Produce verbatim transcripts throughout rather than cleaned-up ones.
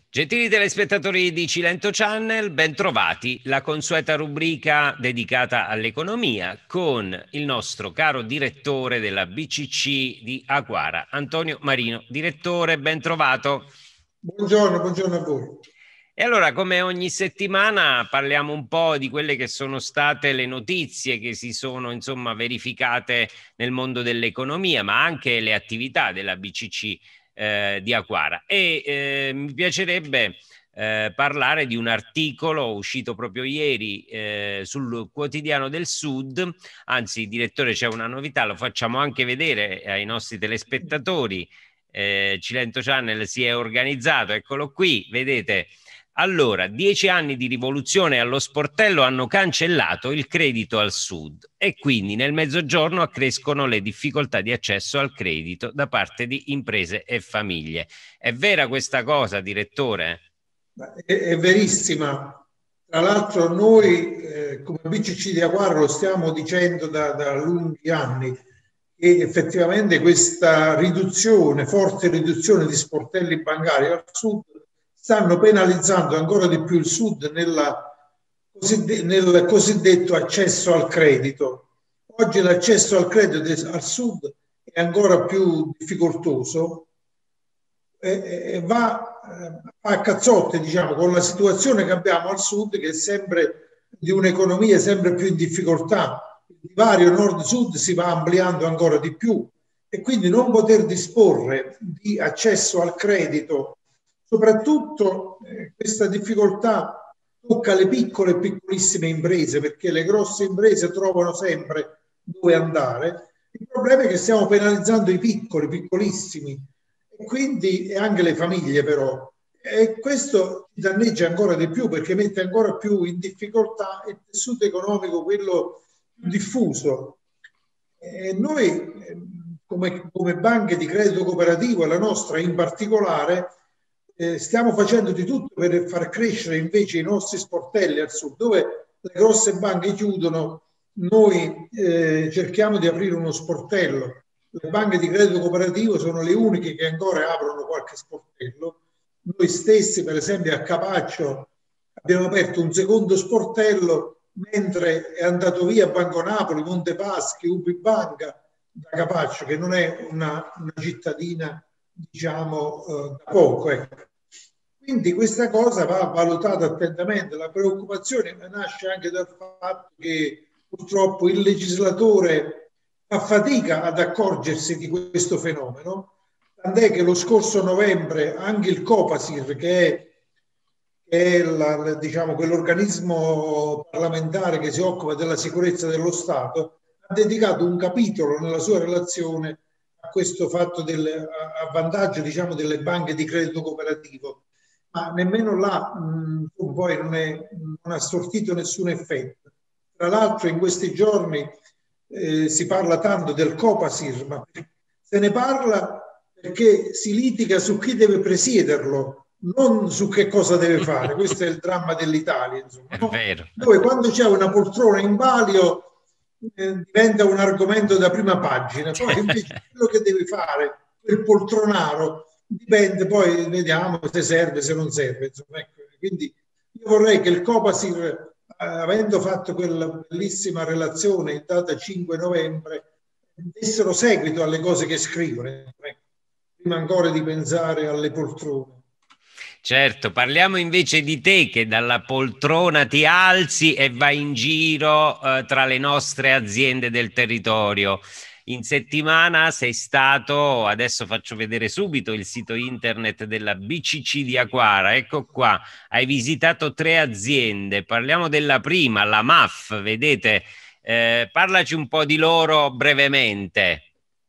Gentili telespettatori di Cilento Channel, bentrovati, la consueta rubrica dedicata all'economia con il nostro caro direttore della B C C di Aguara, Antonio Marino. Direttore, bentrovato. Buongiorno, buongiorno a voi. E allora, come ogni settimana, parliamo un po' di quelle che sono state le notizie che si sono, insomma, verificate nel mondo dell'economia, ma anche le attività della B C C eh, di Aguara. E eh, mi piacerebbe eh, parlare di un articolo uscito proprio ieri eh, sul Quotidiano del Sud. Anzi, direttore, c'è una novità, lo facciamo anche vedere ai nostri telespettatori. Eh, Cilento Channel si è organizzato, eccolo qui, vedete. Allora, dieci anni di rivoluzione allo sportello hanno cancellato il credito al sud e quindi nel mezzogiorno accrescono le difficoltà di accesso al credito da parte di imprese e famiglie. È vera questa cosa, direttore? È, è verissima. Tra l'altro noi eh, come B C C di Aguara lo stiamo dicendo da, da lunghi anni che effettivamente questa riduzione, forte riduzione di sportelli bancari al sud stanno penalizzando ancora di più il sud nella, nel cosiddetto accesso al credito. Oggi l'accesso al credito al sud è ancora più difficoltoso e, e va a cazzotte, diciamo, con la situazione che abbiamo al sud, che è sempre di un'economia sempre più in difficoltà. Il divario nord-sud si va ampliando ancora di più e quindi non poter disporre di accesso al credito. Soprattutto eh, questa difficoltà tocca le piccole e piccolissime imprese, perché le grosse imprese trovano sempre dove andare. Il problema è che stiamo penalizzando i piccoli, piccolissimi, e quindi e anche le famiglie però. E questo danneggia ancora di più perché mette ancora più in difficoltà il tessuto economico, quello più diffuso. E noi come, come banche di credito cooperativo, la nostra in particolare, Eh, stiamo facendo di tutto per far crescere invece i nostri sportelli al sud, dove le grosse banche chiudono, noi eh, cerchiamo di aprire uno sportello. Le banche di credito cooperativo sono le uniche che ancora aprono qualche sportello. Noi stessi, per esempio, a Capaccio abbiamo aperto un secondo sportello, mentre è andato via Banco Napoli, Montepaschi, Ubibanca da Capaccio, che non è una, una cittadina, diciamo, eh, da poco, ecco. Quindi questa cosa va valutata attentamente. La preoccupazione nasce anche dal fatto che purtroppo il legislatore fa fatica ad accorgersi di questo fenomeno, tant'è che lo scorso novembre anche il Copasir, che è, che è la, diciamo, quell'organismo parlamentare che si occupa della sicurezza dello Stato, ha dedicato un capitolo nella sua relazione a questo fatto del, a vantaggio, diciamo, delle banche di credito cooperativo. Ma nemmeno là mh, poi non, è, non ha sortito nessun effetto. Tra l'altro in questi giorni eh, si parla tanto del Copasir, ma se ne parla perché si litiga su chi deve presiederlo, non su che cosa deve fare. Questo è il dramma dell'Italia, insomma, no? È vero. Dove quando c'è una poltrona in palio eh, diventa un argomento da prima pagina, poi invece quello che deve fare quel poltronaro dipende, poi vediamo se serve, se non serve. Insomma, ecco. Quindi io vorrei che il Copasir, eh, avendo fatto quella bellissima relazione in data cinque novembre, dessero seguito alle cose che scrivono, ecco, prima ancora di pensare alle poltrone. Certo, parliamo invece di te che dalla poltrona ti alzi e vai in giro eh, tra le nostre aziende del territorio. In settimana sei stato, adesso faccio vedere subito il sito internet della B C C di Aguara, ecco qua, hai visitato tre aziende, parliamo della prima, la M A F, vedete, eh, parlaci un po' di loro brevemente.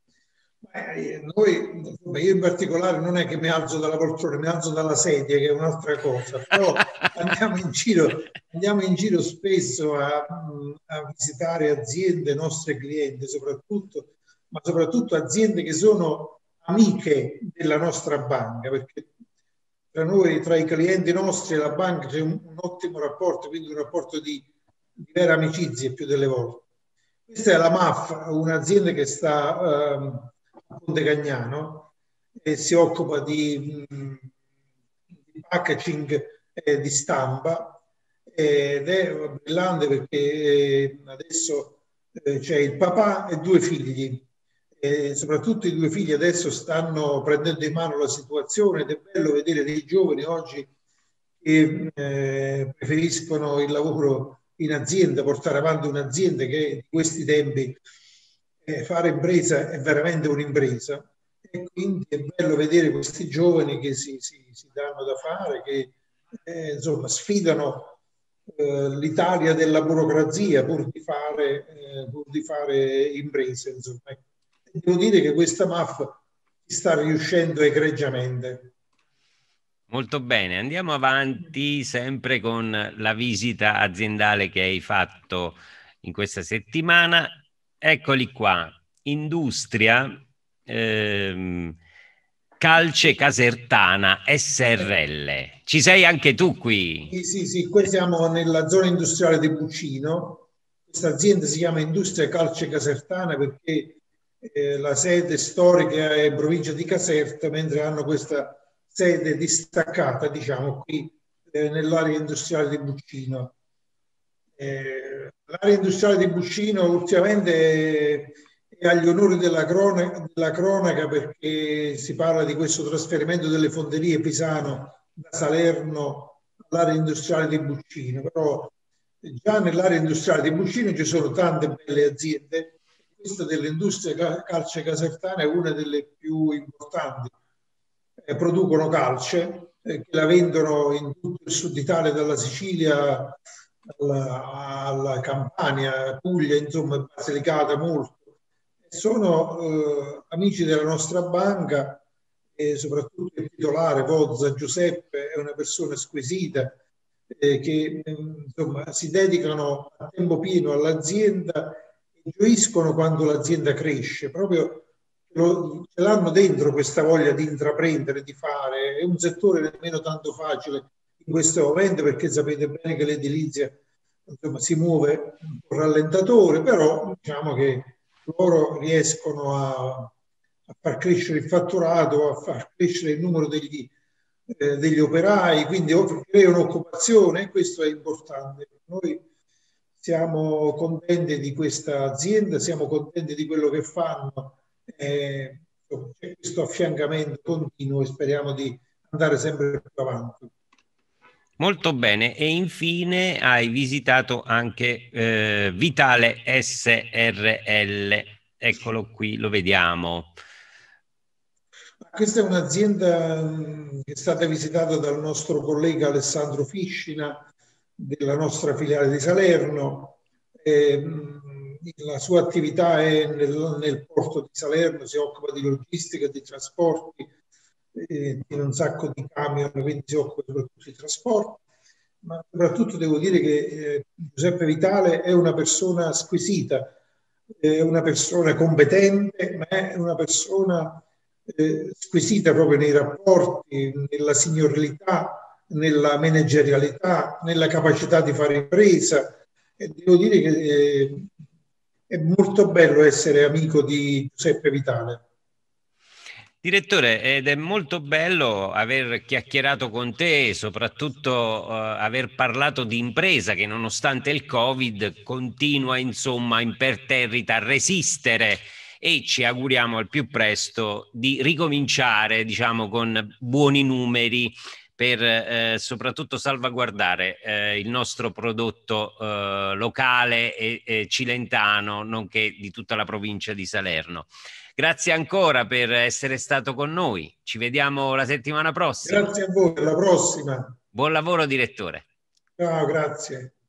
Beh, noi, io in particolare non è che mi alzo dalla poltrona, mi alzo dalla sedia, che è un'altra cosa, però andiamo in giro, andiamo in giro spesso a, a visitare aziende, nostre clienti soprattutto, ma soprattutto aziende che sono amiche della nostra banca, perché tra noi, tra i clienti nostri e la banca c'è un, un ottimo rapporto, quindi un rapporto di, di vera amicizia più delle volte. Questa è la M A F, un'azienda che sta ehm, a Ponte Cagnano e si occupa di, di packaging eh, di stampa, ed è brillante perché eh, adesso eh, c'è il papà e due figli. E soprattutto i due figli adesso stanno prendendo in mano la situazione ed è bello vedere dei giovani oggi che eh, preferiscono il lavoro in azienda, portare avanti un'azienda, che in questi tempi eh, fare impresa è veramente un'impresa, e quindi è bello vedere questi giovani che si, si, si danno da fare, che eh, insomma sfidano eh, l'Italia della burocrazia pur di fare, eh, pur di fare imprese, insomma. Devo dire che questa M A F ci sta riuscendo egregiamente. Molto bene, andiamo avanti sempre con la visita aziendale che hai fatto in questa settimana. Eccoli qua, Industria ehm, Calce Casertana S R L. Ci sei anche tu qui? Sì, sì, sì, qui siamo nella zona industriale di Buccino. Questa azienda si chiama Industria Calce Casertana perché eh, la sede storica è in provincia di Caserta, mentre hanno questa sede distaccata, diciamo, qui eh, nell'area industriale di Buccino. Eh, l'area industriale di Buccino ultimamente è, è agli onori della cronaca, della cronaca, perché si parla di questo trasferimento delle fonderie Pisano da Salerno all'area industriale di Buccino, però già nell'area industriale di Buccino ci sono tante belle aziende. Questa dell'industria calce casertana è una delle più importanti. Eh, producono calce eh, che la vendono in tutto il sud Italia, dalla Sicilia alla, alla Campania, Puglia, insomma, Basilicata molto. Sono eh, amici della nostra banca e soprattutto il titolare Pozza Giuseppe è una persona squisita eh, che insomma si dedicano a tempo pieno all'azienda e gioiscono quando l'azienda cresce, proprio lo, ce l'hanno dentro questa voglia di intraprendere, di fare. È un settore nemmeno tanto facile in questo momento, perché sapete bene che l'edilizia insomma si muove un po' rallentatore, però diciamo che loro riescono a, a far crescere il fatturato, a far crescere il numero degli, eh, degli operai, quindi creano occupazione, e questo è importante. Noi siamo contenti di questa azienda, siamo contenti di quello che fanno, eh, c'è questo affiancamento continuo e speriamo di andare sempre più avanti. Molto bene, e infine hai visitato anche eh, Vitale S R L, eccolo qui, lo vediamo. Questa è un'azienda che è stata visitata dal nostro collega Alessandro Fiscina della nostra filiale di Salerno. Eh, la sua attività è nel, nel porto di Salerno, si occupa di logistica, di trasporti, eh, in un sacco di camion, quindi si occupa soprattutto di trasporti. Ma soprattutto devo dire che eh, Giuseppe Vitale è una persona squisita, è una persona competente, ma è una persona eh, squisita proprio nei rapporti, nella signorilità, nella managerialità, nella capacità di fare impresa. E devo dire che eh, è molto bello essere amico di Giuseppe Vitale. Direttore, ed è molto bello aver chiacchierato con te, soprattutto eh, aver parlato di impresa che nonostante il Covid continua insomma imperterrita a resistere, e ci auguriamo al più presto di ricominciare, diciamo, con buoni numeri per eh, soprattutto salvaguardare eh, il nostro prodotto eh, locale e, e cilentano, nonché di tutta la provincia di Salerno. Grazie ancora per essere stato con noi. Ci vediamo la settimana prossima. Grazie a voi, alla prossima. Buon lavoro, direttore. Ciao, grazie.